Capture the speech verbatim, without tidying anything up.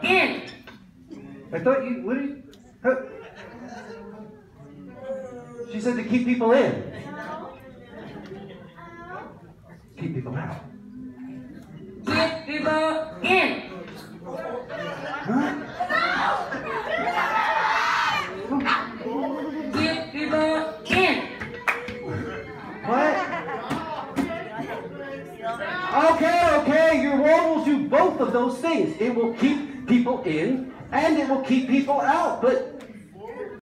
in. I thought you, what did you, huh? She said to keep people in. Keep people out. Keep people in. Huh? Keep people in. What? Okay, okay, your wall will do both of those things. It will keep people in and it will keep people out. But